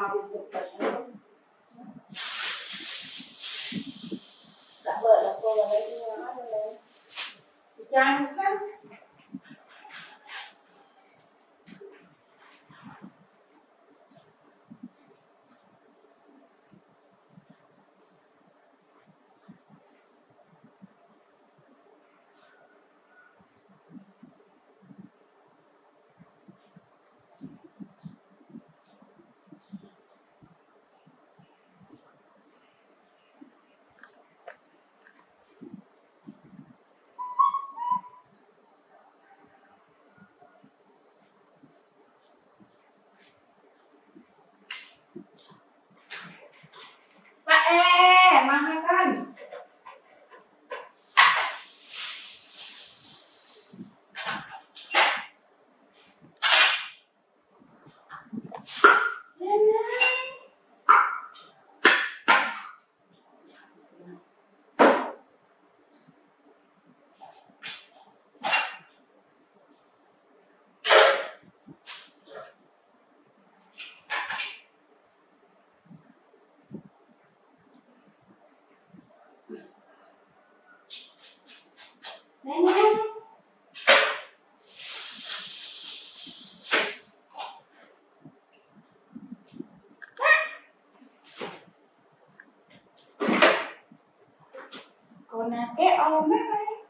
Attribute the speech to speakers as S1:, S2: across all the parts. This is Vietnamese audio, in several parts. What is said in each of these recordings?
S1: mau liên tục bật nữa. Đã vợ là cô là mấy đứa nói rồi. Trang sách. Mang hai cân. Lên đây. Lên đây. Con là cái ôm đấy.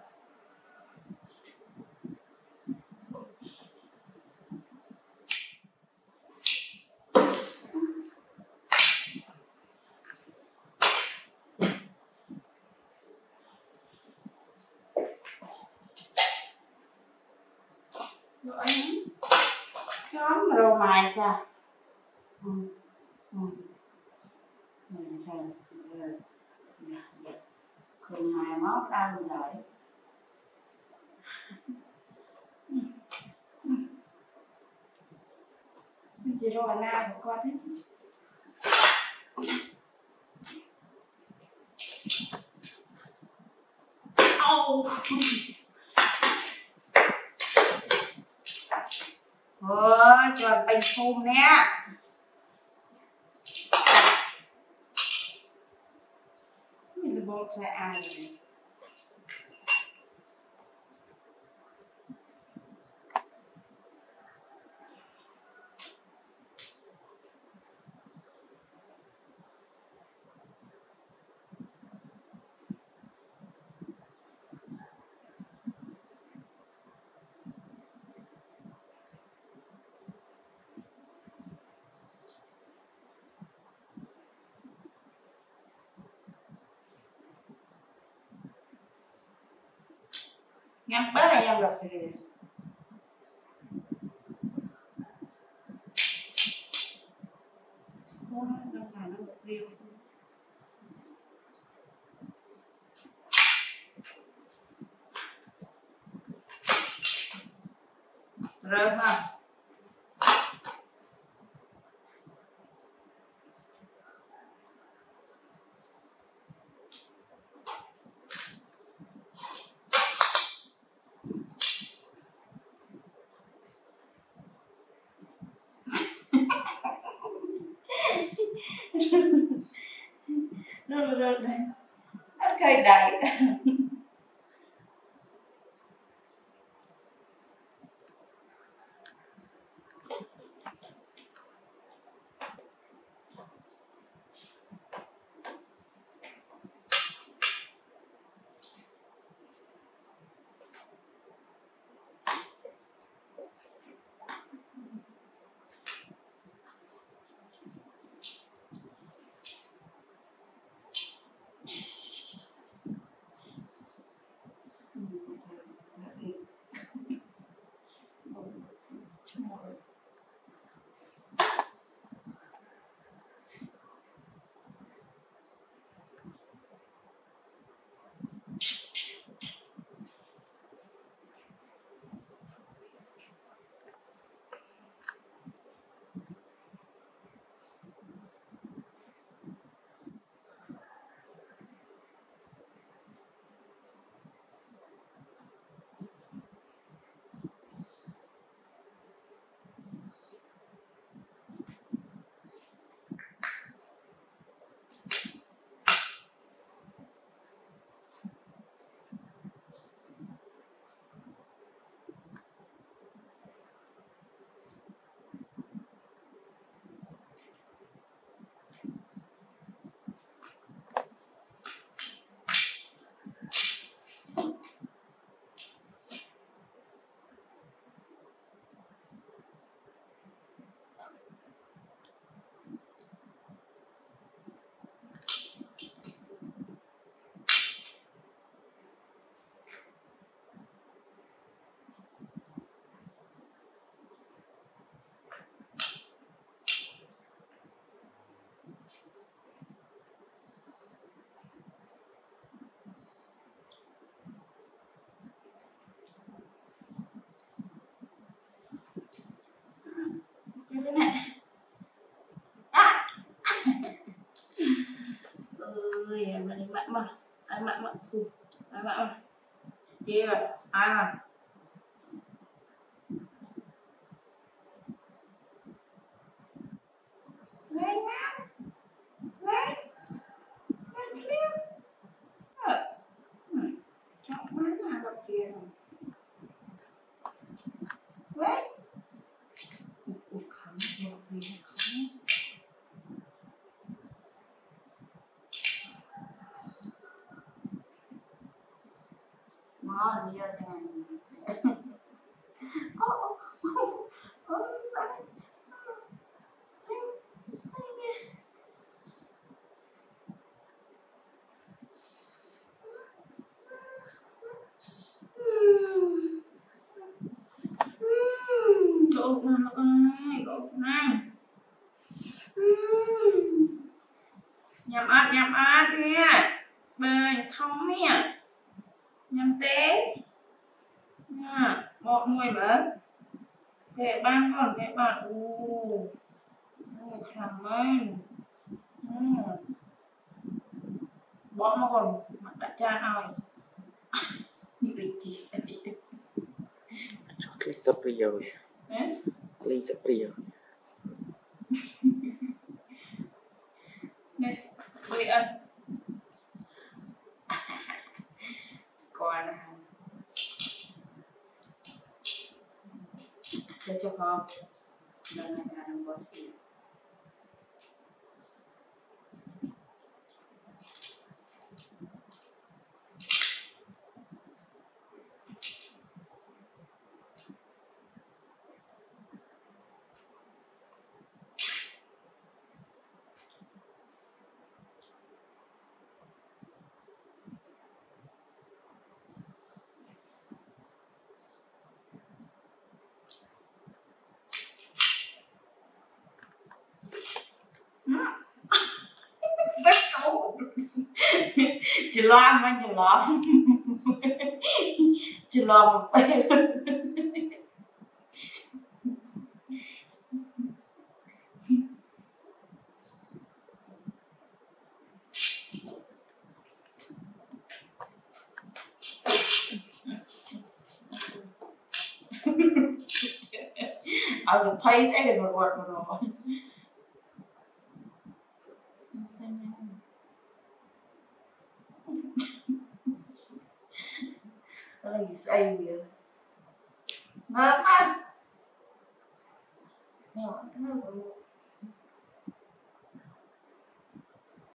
S1: Rồi chóm rồi mài ra. Không mài móc ra luôn rồi. Chị rồi nào của con thích. Ôi, trời bánh phùm nè. Mình là bột sẽ ăn này. Ngăn bớt là em lọc thì nó được riêu. Rồi ha. Rồi ăn cây đầy. ơi em đi mặn mà ai mặn mặn ai mặn mà chia rồi ai mà lên má lên lên clip chọn má là đọc kia rồi lên cuộc khám một gì không ngon nhiều thằng gột nào ơi gột nào nhắm át đi bơi thông nè nhắm té nha một mùi bớt kệ ban còn kệ bạn u làm ơn bỏ mà còn mặt đã cha nào được chỉ sẽ
S2: Klik sepriyo ya. Klik sepriyo.
S1: nè bơi ăn còn cho con lần này là đồng bò xì chỉ lo ăn anh chỉ lo một tay ở được thấy thế được một rồi lagi saya ngapa